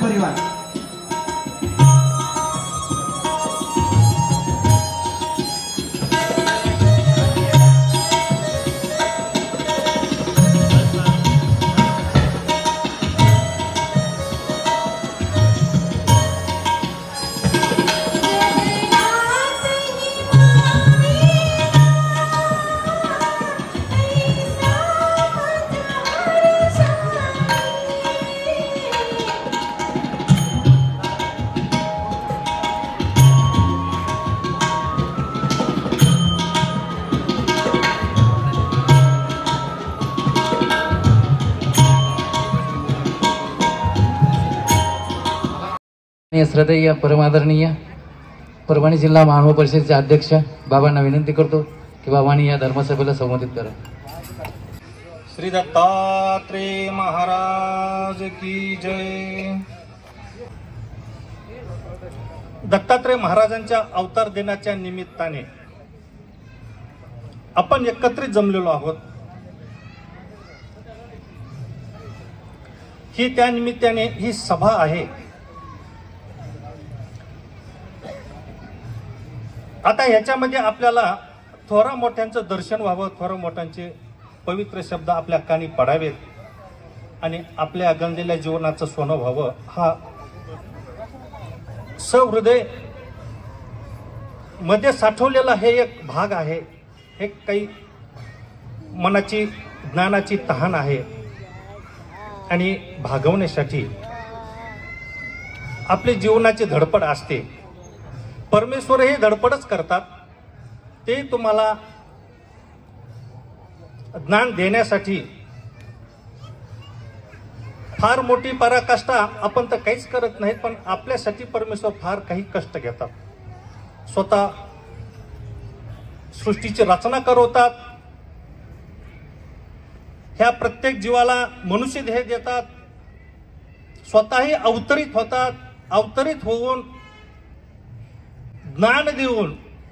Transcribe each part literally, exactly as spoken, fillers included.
परिवार। श्रद्धेय परमादरणीय परभणी जिल्हा मानव परिषदेचे अध्यक्ष बाबांना विनंती करतो की बाबांनी या धर्मसभेला संबोधित करा। श्री दत्तात्रेय महाराज की जय। दत्तात्रेय महाराजांच्या अवतार दिनाच्या निमित्ताने आपण एकत्रित जमलेलो आहोत। ही त्या निमित्ताने ही सभा आहे। आता ह्याच्यामध्ये आपल्याला थोरा मोठ्यांचं दर्शन व्हावं, थोरा मोठ्यांचे पवित्र शब्द आपल्या कानी पडावेत आणि आपल्या गंजलेल्या जीवनाचं सोनं व्हावं, हा सहृदय मध्ये साठवलेला हे एक भाग आहे। हे काही मनाची ज्ञानाची तहान आहे आणि भागवण्यासाठी आपली जीवनाची धडपड असते। परमेश्वर हे धडपडच करतात, ते तुम्हाला ज्ञान देण्यासाठी फार मोठी पराकाष्ठा आपण तर काहीच करत नाहीत, पण आपल्यासाठी परमेश्वर फार काही कष्ट घेतात। स्वतः सृष्टीची रचना करवतात, ह्या प्रत्येक जीवाला मनुष्य देह देतात, स्वतःही अवतरित होतात, अवतरित होऊन ज्ञान देऊन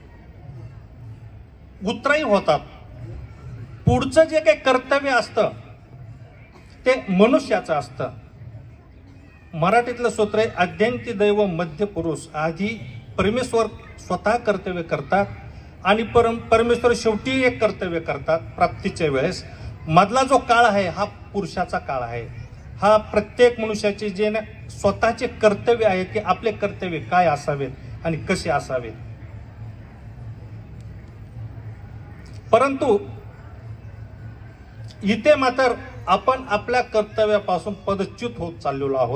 उतराई होतात। पुढचं जे काही कर्तव्य असतं ते मनुष्याचं असतं। मराठीतलं सूत्र आहे, आद्यंती दैव मध्य पुरुष। आधी परमेश्वर स्वतः कर्तव्य करतात आणि परम परमेश्वर शेवटी एक कर्तव्य करतात प्राप्तीच्या वेळेस। मधला जो काळ आहे हा पुरुषाचा काळ आहे। हा प्रत्येक मनुष्याचे जे स्वतःचे कर्तव्य आहे की आपले कर्तव्य काय असावेत आणि कसे असावेत। परंतु इथे मात्र आपण आपल्या कर्तव्यापासून पदच्युत होत चाललेलो आहोत।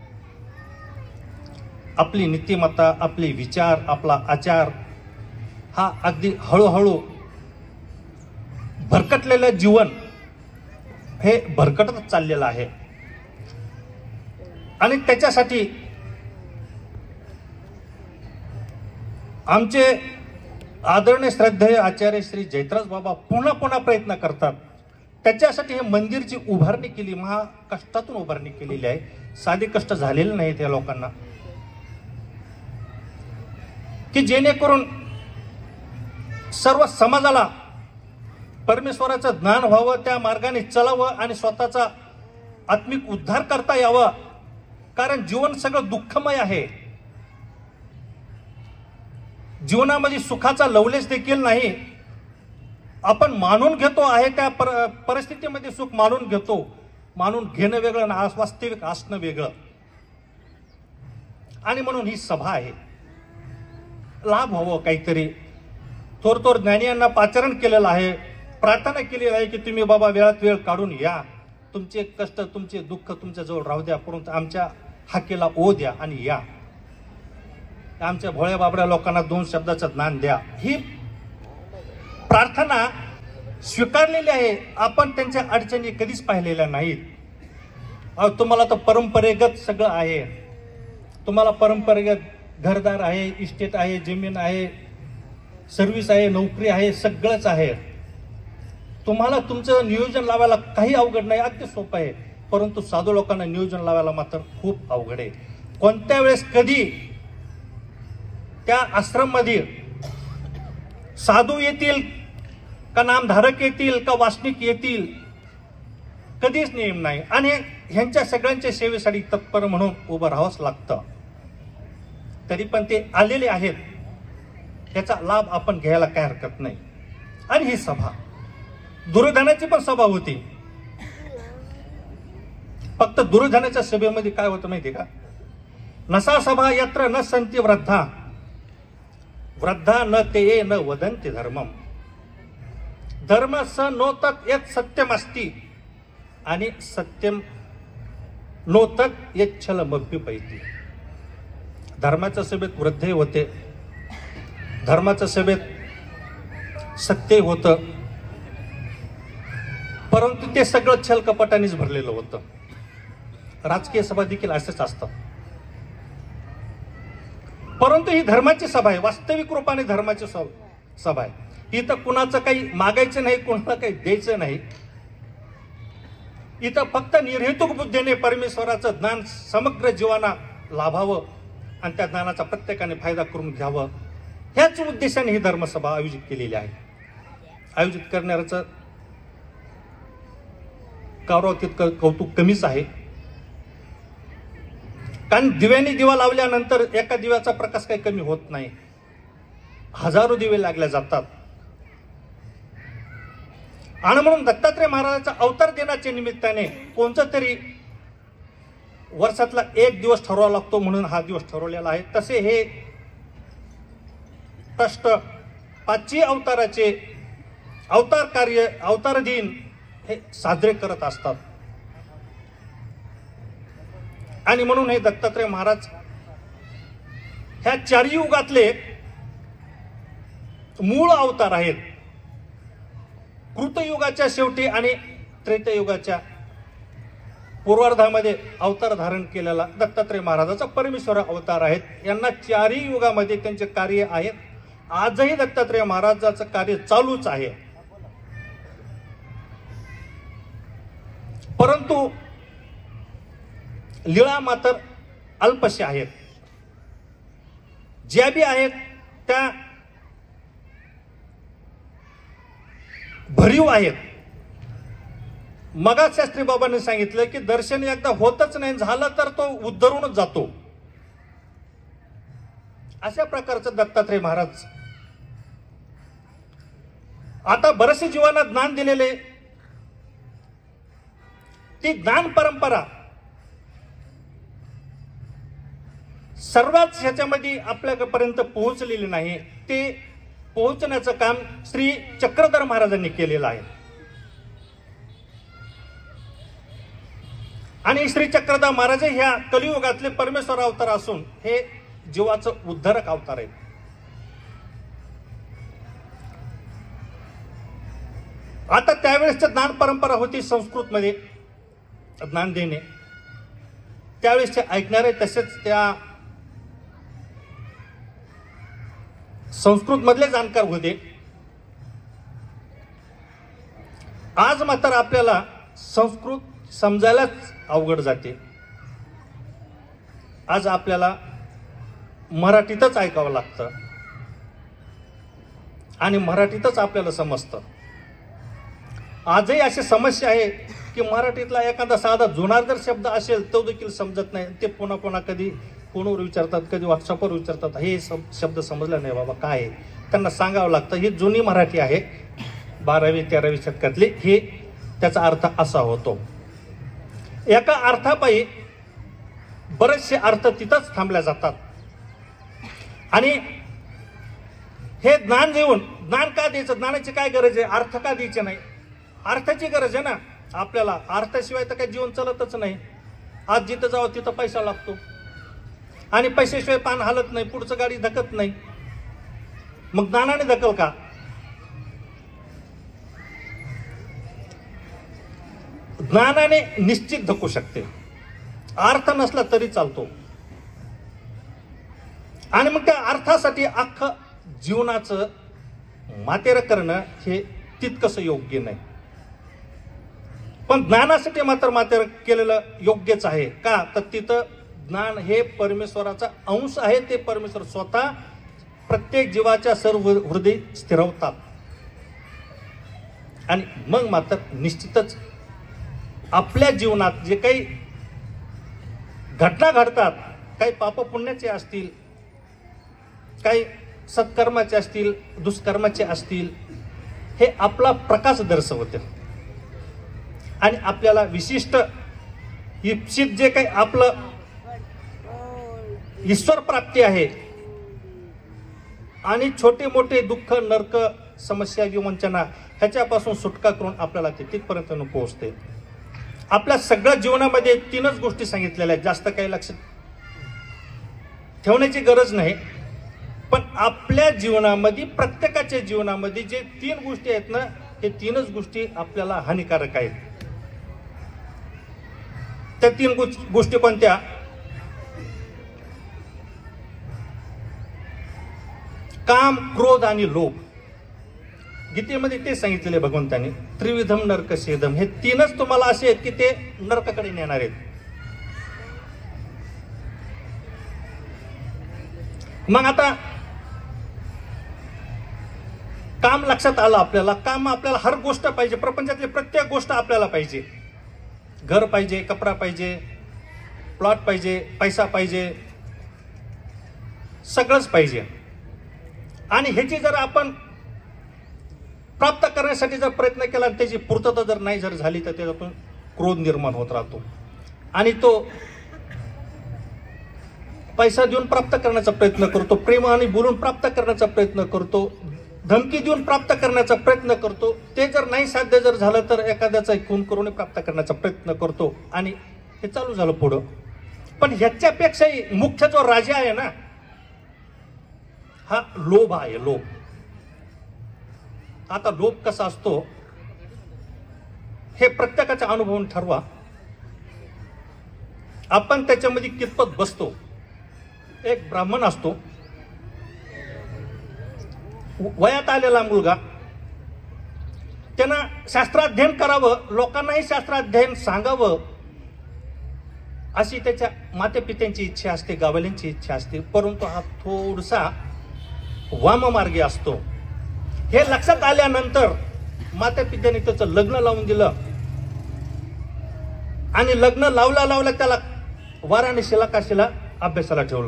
आपली नीतिमत्ता, आपले विचार, आपला आचार हा अगदी हळूहळू भरकटलेलं जीवन हे भरकटत चाललेलं आहे आणि त्याच्यासाठी आमचे आदरणीय श्रद्धेय आचार्य श्री जयत्राज बाबा पुन्हा पुन्हा प्रयत्न करतात। त्याच्यासाठी हे मंदिरची उभारणी केली, महा कष्टातून उभारणी केलेली आहे। साधे कष्ट झालेले नाहीत या लोकांना, की जेणेकरून सर्व समाजाला परमेश्वराचं ज्ञान व्हावं, त्या मार्गाने चलावं आणि स्वतःचा आत्मिक उद्धार करता यावा। कारण जीवन सगळं दुःखमय आहे, जीवनामध्ये सुखाचा लवलेश देखील नाही। आपण मानून घेतो आहे त्या पर परिस्थितीमध्ये सुख मानून घेतो, मानून घेणं वेगळं आणि वास्तविक असणं वेगळं। आणि म्हणून ही सभा आहे, लाभ व्हावं काहीतरी। थोर थोर ज्ञानियांना पाचारण केलेलं आहे, प्रार्थना केलेली आहे की तुम्ही बाबा वेळात वेळ काढून या, तुमचे कष्ट तुमचे दुःख तुमच्या जवळ राहू द्या, परंतु आमच्या हाकेला ओ द्या आणि या, आमच्या भोळ्या बाबड्या लोकांना दोन शब्दाचं ज्ञान द्या। ही प्रार्थना स्वीकारलेली आहे। आपण त्यांच्या अडचणी कधीच पाहिलेल्या नाहीत। तुम्हाला तर परंपरेगत सगळं आहे, तुम्हाला परंपरेगत घरदार आहे, इस्टेट आहे, जमीन आहे, सर्व्हिस आहे, नोकरी आहे, सगळंच आहे। तुम्हाला तुमचं नियोजन लावायला काही अवघड नाही, अगदी सोपं आहे। परंतु साधू लोकांना नियोजन लावायला मात्र खूप अवघड आहे। कोणत्या वेळेस कधी त्या आश्रम मध्ये साधू येतील का नामधारक येतील का वासनिक येतील कधीच नियम नाही आणि ह्यांच्या सगळ्यांच्या सेवेसाठी तत्पर म्हणून उभं राहावंच लागतं. तरी पण ते आलेले आहेत, त्याचा लाभ आपण घ्यायला काय हरकत नाही. आणि ही सभा दुर्योधनाची पण सभा होती. फक्त दुर्योधनाच्या सभेमध्ये काय होतं माहिती का, नसा सभा यत्र न संती वृद्धा वृद्धा न ते न वदंती धर्मम धर्म स नोतत यत सत्यम अस्ति आणि सत्यम नोतत यत छलमपि पैती. धर्माच्या सभेत वृद्धही होते, धर्माच्या सभेत सत्य होतं, परंतु ते सगळं छल कपटानेच भरलेलं होतं. राजकीय सभा देखील असेच असतात. परंतु ही धर्माची सभा आहे, वास्तविक रूपाने धर्माची सभा आहे. इथं कुणाचं काही मागायचं नाही, कुणाला काही द्यायचं नाही. इथं फक्त निर्हेतुक बुद्धीने परमेश्वराचं ज्ञान समग्र जीवांना लाभावं आणि त्या ज्ञानाचा प्रत्येकाने फायदा करून घ्यावं, ह्याच उद्देशाने ही धर्मसभा आयोजित केलेली आहे. आयोजित करणाऱ्याचं गौरव तितकं कौतुक कमीच आहे. कारण दिव्याने दिवा लावल्यानंतर एका दिव्याचा प्रकाश काही कमी होत नाही, हजारो दिवे लागल्या जातात. आणि म्हणून दत्तात्रय महाराजांचा अवतार दिनाच्या निमित्ताने कोणतं तरी वर्षातला एक दिवस ठरवावा लागतो म्हणून हा दिवस ठरवलेला आहे. तसे हे ट्रस्ट पाचही अवताराचे अवतार कार्य अवतार दिन हे साजरे करत असतात. आणि म्हणून हे दत्तात्रय महाराज ह्या चारही युगातले मूळ अवतार आहेत. कृतयुगाच्या शेवटी आणि त्रेतायुगाच्या पूर्वार्धामध्ये अवतार धारण केलेला दत्तात्रय महाराजाचा परमेश्वर अवतार आहेत. यांना चारही युगामध्ये त्यांचे कार्य आहेत. आजही दत्तात्रय महाराजाचं कार्य चालूच आहे. परंतु लीळा मात्र अल्पशा आहेत. ज्या बी आहेत त्या भरीव आहेत. मगा शास्त्री बाबांनी सांगितलं की दर्शन एकदा होतच नाही, झालं तर तो उद्धरूनच जातो. अशा प्रकारचं दत्तात्रय महाराज. आता बरेचसे जीवांना ज्ञान दिलेले, ती ज्ञान परंपरा सर्वात ह्याच्यामध्ये आपल्यापर्यंत पोहोचलेली नाही. ते पोहोचण्याचं काम श्री चक्रधर महाराजांनी केलेलं आहे. आणि श्री चक्रधर महाराज ह्या कलियुगातले परमेश्वर अवतार असून हे जीवाचं उद्धारक अवतार आहेत. आता त्यावेळेसची ज्ञान परंपरा होती संस्कृत मध्ये ज्ञान देणे. त्यावेळेस ते ऐकणारे तसेच त्या संस्कृत मधले जाणकार होते. आज मात्र आपल्याला संस्कृत समजायलाच अवघड जाते. आज आपल्याला मराठीतच ऐकावं लागतं आणि मराठीतच आपल्याला समजतं. आजही अशी समस्या आहे की मराठीतला एखादा साधा जुनार जर शब्द असेल तो देखील समजत नाही. ते पुन्हा पुन्हा कधी फोनवर विचारतात, कधी व्हॉट्सअपवर विचारतात, हे शब्द समजला नाही बाबा काय आहे. त्यांना सांगावं लागतं ही जुनी मराठी आहे, बारावी तेरावी शतकातली, हे त्याचा अर्थ असा होतो. एका अर्थापायी बरेचसे अर्थ तिथंच थांबल्या जातात. आणि हे ज्ञान देऊन ज्ञान का द्यायचं, ज्ञानाची काय गरज आहे, अर्थ का द्यायचे नाही. अर्थाची गरज आहे ना आपल्याला. अर्थाशिवाय तर काही जीवन चालतच नाही. आज जिथं जावं तिथं पैसा लागतो आणि पैशाशिवाय पान हालत नाही, पुढचं गाडी धकत नाही. मग ज्ञानाने धकल का? ज्ञानाने निश्चित धकू शकते, अर्थ नसला तरी चालतो. आणि मग त्या अर्थासाठी अख्खं जीवनाचं मातेर करणं हे तितकंसं योग्य नाही. पण ज्ञानासाठी मात्र मातेर केलेलं योग्यच आहे. का तर तिथं ज्ञान हे परमेश्वराचा अंश आहे. ते परमेश्वर स्वतः प्रत्येक जीवाच्या सर्व हृदय स्थिरवतात आणि मग मात्र निश्चितच आपल्या जीवनात जे काही घटना घडतात, काही पाप पुण्याचे असतील, काही सत्कर्माचे असतील, दुष्कर्माचे असतील, हे आपला प्रकाश दर्शवते आणि आपल्याला विशिष्ट इप्सित जे काही आपलं ईश्वर प्राप्ती आहे आणि छोटे मोठे दुःख, नरक, समस्या, विवंचना ह्याच्यापासून सुटका करून आपल्याला ते तिथपर्यंत पोहोचते. आपल्या सगळ्या जीवनामध्ये तीनच गोष्टी सांगितलेल्या आहेत, जास्त काही लक्षात ठेवण्याची गरज नाही. पण आपल्या जीवनामध्ये, प्रत्येकाच्या जीवनामध्ये जे तीन गोष्टी आहेत ना, हे तीनच गोष्टी आपल्याला हानिकारक आहेत. त्या तीन गोष्टी कोणत्या? काम, क्रोध आणि लोभ. गीतेमध्ये ते सांगितलेले भगवंतांनी, त्रिविधम नरक छेदम. हे तीनच तुम्हाला असे आहेत की ते नरकाकडे नेणार आहेत. मग आता काम लक्षात आलं आपल्याला. काम आपल्याला हर गोष्ट पाहिजे, प्रपंचातली प्रत्येक गोष्ट आपल्याला पाहिजे. घर पाहिजे, कपडा पाहिजे, प्लॉट पाहिजे, पैसा पाहिजे, सगळंच पाहिजे. आणि ह्याची जर आपण प्राप्त करण्यासाठी जर प्रयत्न केला, त्याची पूर्तता जर नाही जर झाली, तर त्याच्यातून क्रोध निर्माण होत राहतो आणि तो पैसा देऊन प्राप्त करण्याचा प्रयत्न करतो, प्रेम आणि बोलून प्राप्त करण्याचा प्रयत्न करतो, धमकी देऊन प्राप्त करण्याचा प्रयत्न करतो. ते जर नाही साध्य जर झालं तर एखाद्याचा खून करून प्राप्त करण्याचा प्रयत्न करतो आणि हे चालू झालं पुढं. पण ह्याच्यापेक्षाही मुख्य जो राजा आहे ना, हा लोभ आहे. लोभ. आता लोभ कसा असतो हे प्रत्येकाच्या अनुभवून ठरवा. आपण त्याच्यामध्ये कितपत बसतो. एक ब्राह्मण असतो, वयात आलेला मुलगा, त्यानं शास्त्राध्ययन करावं, लोकांनाही शास्त्राध्ययन सांगावं अशी त्याच्या मातेपित्यांची इच्छा असते, गावल्यांची इच्छा असते. परंतु हा थोडासा वाममार्गी असतो. हे लक्षात आल्यानंतर मातापित्यांनी त्याचं लग्न लावून दिलं आणि लग्न लावला लावला त्याला वाराणसीला, काशीला अभ्यासाला ठेवलं.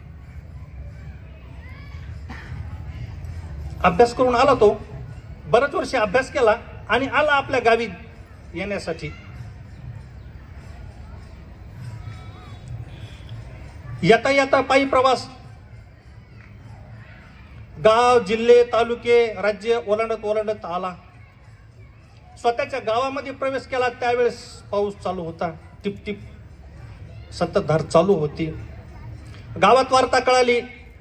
अभ्यास करून आला तो, बरेच वर्ष अभ्यास केला आणि आला आपल्या गावी येण्यासाठी. येता येता पायी प्रवास, गाव, जिल्हे, तालुके, राज्य ओलांडत ओलांडत आला. स्वतःच्या गावामध्ये प्रवेश केला त्यावेळेस पाऊस चालू होता, टिप टिप सततधार चालू होती. गावात वार्ता कळाली,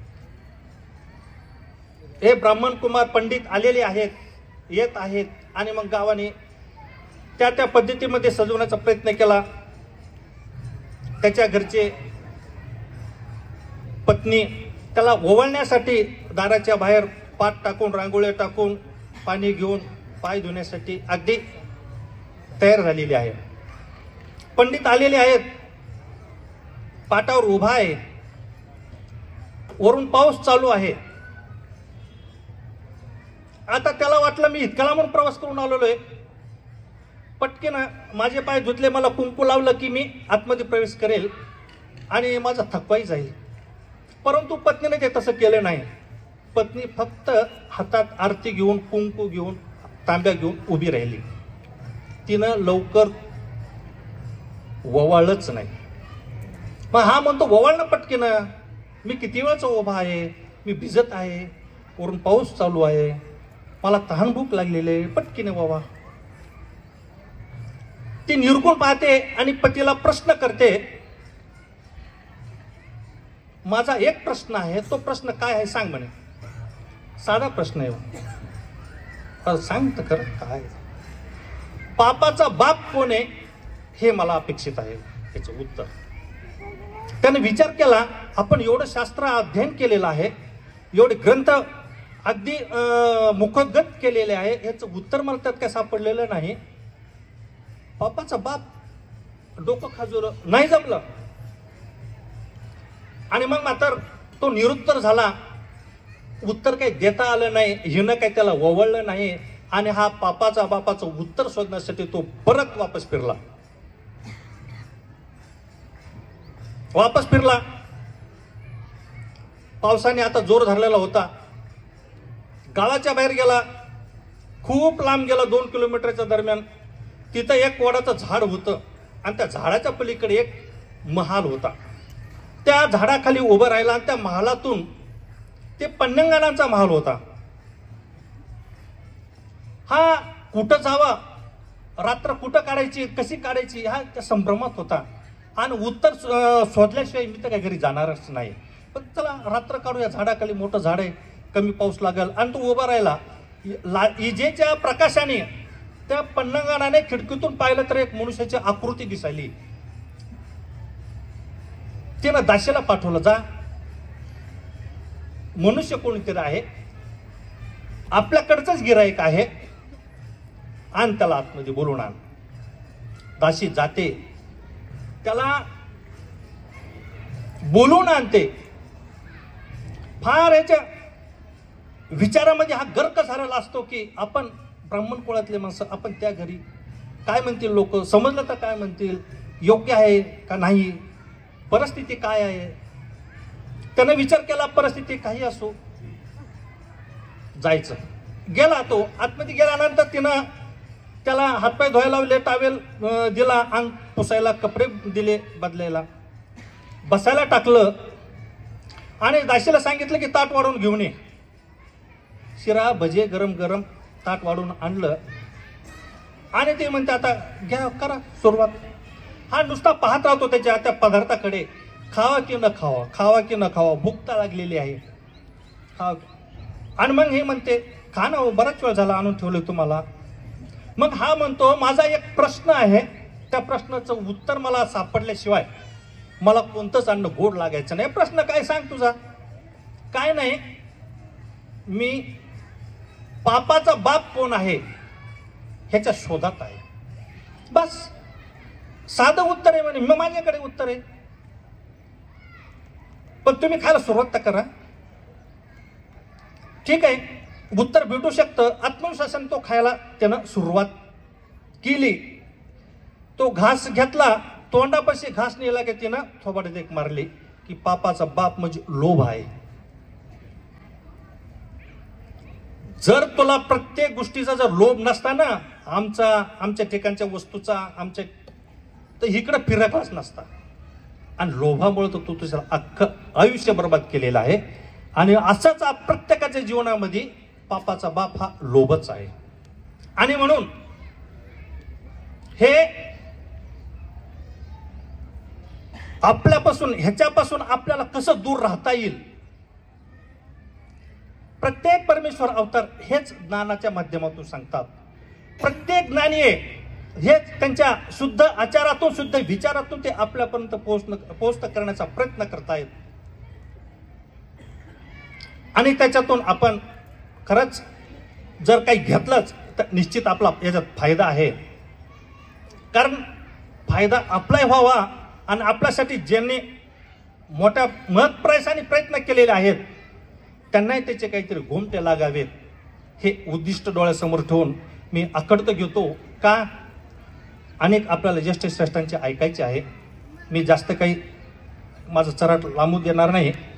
हे ब्राह्मण कुमार पंडित आलेले आहेत, येत आहेत. आणि मग गावाने त्या त्या पद्धतीमध्ये सजवण्याचा प्रयत्न केला. त्याच्या घरचे पत्नी त्याला ओवाळण्यासाठी दाराच्या बाहेर पाट टाकून, रांगोळ्या टाकून, पाणी घेऊन पाय धुण्यासाठी अगदी तयार झालेली आहे. पंडित आलेले आहेत, पाटावर उभा आहे, वरून पाऊस चालू आहे. आता त्याला वाटलं मी इतक्या लांबून प्रवास करून आलेलो आहे, पटकन माझे पाय धुतले, मला कुंकू लावलं की मी आतमध्ये प्रवेश करेल आणि माझा थकवाही जाईल. परंतु पत्नीने ते तसं केलं नाही. पत्नी फक्त हातात आरती घेऊन, कुंकू घेऊन, तांब्या घेऊन उभी राहिली. तिनं लवकर ववाळच नाही. मग हा म्हणतो ववाळ ना पटकीन, मी किती वेळचा उभा आहे, मी भिजत आहे, वरून पाऊस चालू आहे, मला तहान भूक लागलेली आहे, पटकीने ववा. ती निरखून पाहते आणि पतीला प्रश्न करते, माझा एक प्रश्न आहे, तो प्रश्न काय आहे सांग म्हणे. साधा प्रश्न आहे, सांग तर खरं काय. पापाचा बाप कोण आहे हे मला अपेक्षित आहे याचं उत्तर. त्याने विचार केला, आपण एवढं शास्त्र अध्ययन केलेलं आहे, एवढे ग्रंथ अगदी मुखोद्गत केलेले आहे, याचं उत्तर मला त्यात काय सापडलेलं नाही. पापाचा बाप, डोकं खाजूर, नाही जमलं. आणि मग मात्र तो निरुत्तर झाला. उत्तर काही देता आलं नाही, हिनं काही त्याला ववळलं नाही. आणि हा पापाचा बापाचं उत्तर शोधण्यासाठी तो परत वापस फिरला. वापस फिरला. पावसाने आता जोर धरलेला होता. गावाच्या बाहेर गेला, खूप लांब गेला, दोन किलोमीटरच्या दरम्यान. तिथं एक वडाचं झाड होतं आणि त्या झाडाच्या पलीकडे एक महाल होता. त्या झाडाखाली उभं राहिला आणि त्या महालातून ते पन्नंगाणांचा महाल होता. हा कुठं जावा, रात्र कुठं काढायची, कशी काढायची, हा त्या संभ्रमात होता. आणि उत्तर शोधल्याशिवाय मी तर काही घरी जाणारच नाही. पण चला रात्र काढूया, झाडाखाली मोठं झाड आहे, कमी पाऊस लागेल. आणि तो उभा राहिला. इजेच्या प्रकाशाने त्या पन्नंगाणाने खिडकीतून पाहिलं तर एक मनुष्याची आकृती दिसायली. तिनं दाशीला पाठवलं, जा, मनुष्य कोणीतरी आहे, आपल्याकडचंच गिराईक आहे, आणि त्याला आतमध्ये बोलून आण. दाशी जाते, त्याला बोलून आणते. फार याच्या विचारामध्ये हा गर्क झालेला असतो की आपण ब्राह्मण कुळातले माणसं, आपण त्या घरी काय म्हणतील लोक, समजलं तर काय म्हणतील, योग्य आहे का नाही, परिस्थिती काय आहे. त्यानं विचार केला, परिस्थिती काही असो, जायचं. गेला तो आतमध्ये. गेल्यानंतर तिनं त्याला हातपाय धुवायला लावले, टावेल दिला, अंग पुसायला कपडे दिले बदलायला, बसायला टाकलं. आणि दाशीला सांगितलं की ताट वाढून घेऊन ये. शिरा भजे गरम गरम ताट वाढून आणलं. आणि ते म्हणते आता घ्या, करा सुरुवात. हा नुसता पाहत राहतो त्याच्या त्या पदार्थाकडे, खावा की न खावा, खावा की न खावा, भूकता लागलेली आहे, खावा. आणि मग हे म्हणते, खा ना, बराच वेळ झाला आणून ठेवलं तुम्हाला. मग हा म्हणतो, माझा एक प्रश्न आहे, त्या प्रश्नाचं उत्तर मला सापडल्याशिवाय मला कोणतंच अन्न गोड लागायचं नाही. प्रश्न काय, सांग तुझा. काय नाही, मी पापाचा बाप कोण आहे ह्याच्या शोधात आहे, बस. साधं उत्तर आहे म्हणे. मग माझ्याकडे उत्तर आहे, पण तुम्ही खायला सुरुवात तर करा. ठीक आहे, उत्तर भेटू शकतं. आत्मविश्वासाने तो खायला त्यानं सुरुवात केली. तो घास घेतला, तोंडापाशी घास नेला की तिनं थोबाडीत एक मारली की पापाचा बाप म्हणजे लोभ आहे. जर तुला प्रत्येक गोष्टीचा जर लोभ नसता ना, आमचा आमच्या ठिकाणच्या वस्तूचा, आमच्या, तर इकडं फिरकलाच नसता. आणि लोभामुळे तर तू तुझं अख्खं आयुष्य बर्बाद केलेलं आहे. आणि असाच प्रत्येकाच्या जीवनामध्ये पापाचा बाप हा लोभच आहे. आणि म्हणून हे आपल्यापासून, ह्याच्यापासून आपल्याला कसं दूर राहता येईल, प्रत्येक परमेश्वर अवतार हेच ज्ञानाच्या माध्यमातून सांगतात. प्रत्येक ज्ञानी हेच त्यांच्या शुद्ध आचारातून, शुद्ध विचारातून ते आपल्यापर्यंत पोहोचणं पोहोच करण्याचा प्रयत्न करतायत. आणि त्याच्यातून आपण खरंच जर काही घेतलंच तर निश्चित आपला याच्यात फायदा आहे. कारण फायदा आपलाही व्हावा आणि आपल्यासाठी ज्यांनी मोठ्या महत् प्रयासाने प्रयत्न केलेले आहेत त्यांनाही त्याचे काहीतरी घोमटे लागावेत, हे उद्दिष्ट डोळ्यासमोर ठेवून मी आकडतं घेतो. का, अनेक आपल्याला ज्येष्ठ श्रेष्ठांचे ऐकायचे आहे. मी जास्त काही माझं चराट लांबू देणार नाही.